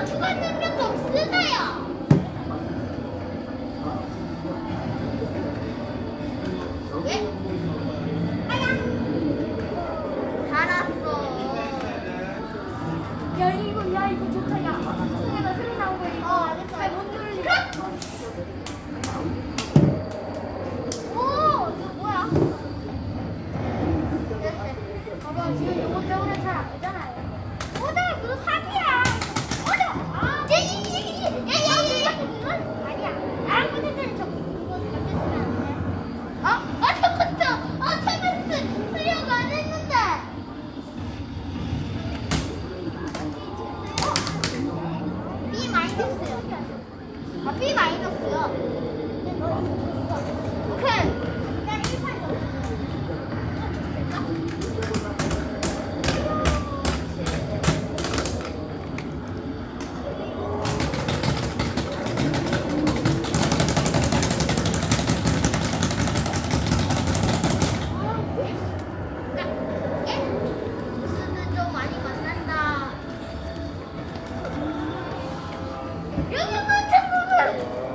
추가 능력도 없으나요? 왜? 알았어. 야 이거 좋다. 야 소리가 소리 나오고 있어. 알겠어. 잘못 누르니. 오, 이거 뭐야? 봐봐 지금 이거 때문에 잘 안 되잖아요. 오늘 그거 사기야. 오늘 야, 아니야. 아무튼 저 그거 잡혔으면 안 돼. 잡혔어. 수령 안 했는데. B 마이너스요. B 마이너스요. 오케이. 일단 1판 더. 무슨은 좀 많이 만난다. 여기 같은 부분.